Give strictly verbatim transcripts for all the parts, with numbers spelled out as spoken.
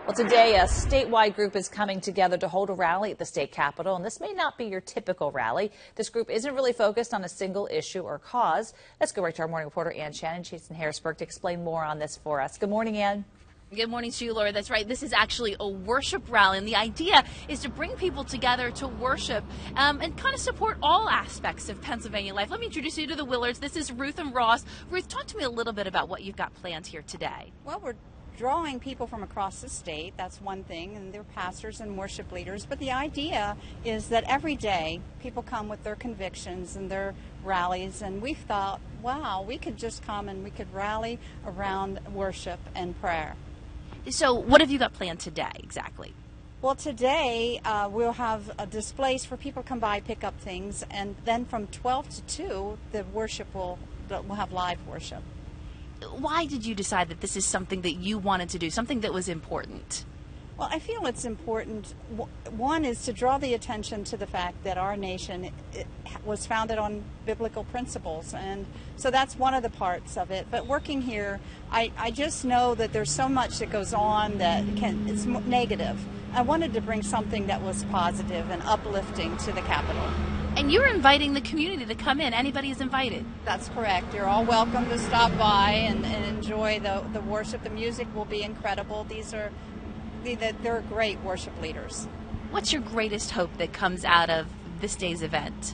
Well, today a statewide group is coming together to hold a rally at the state capitol, and this may not be your typical rally. This group isn't really focused on a single issue or cause. Let's go right to our morning reporter, Ann Shannon. She's in Harrisburg to explain more on this for us. Good morning, Ann. Good morning to you, Laura. That's right. This is actually a worship rally, and the idea is to bring people together to worship um, and kind of support all aspects of Pennsylvania life. Let me introduce you to the Willards. This is Ruth and Ross. Ruth, talk to me a little bit about what you've got planned here today. Well, we're drawing people from across the state. That's one thing, and they're pastors and worship leaders. But the idea is that every day people come with their convictions and their rallies, and we thought, wow, we could just come and we could rally around worship and prayer. So what have you got planned today exactly? Well, today uh, we'll have a displays for people to come by, pick up things, and then from twelve to two, the worship will we'll have live worship. Why did you decide that this is something that you wanted to do, something that was important? Well, I feel it's important. One is to draw the attention to the fact that our nation it was founded on biblical principles, and so that's one of the parts of it. But working here, I, I just know that there's so much that goes on that can it's negative. I wanted to bring something that was positive and uplifting to the Capitol. And you're inviting the community to come in. Anybody is invited. That's correct. You're all welcome to stop by and, and enjoy the, the worship. The music will be incredible. These are they're great worship leaders. What's your greatest hope that comes out of this day's event?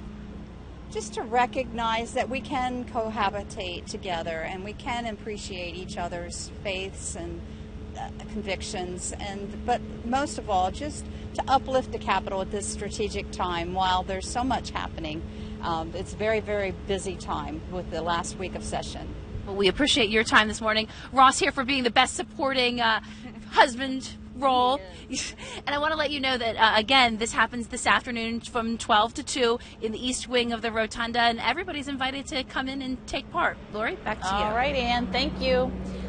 Just to recognize that we can cohabitate together and we can appreciate each other's faiths and uh, convictions, and but most of all, just to uplift the Capitol at this strategic time while there's so much happening. Um, it's a very, very busy time with the last week of session. Well, we appreciate your time this morning. Ross here for being the best supporting uh, husband role. Yeah. And I want to let you know that, uh, again, this happens this afternoon from twelve to two in the east wing of the Rotunda, and everybody's invited to come in and take part. Lori, back to you. All right, Ann. Thank you.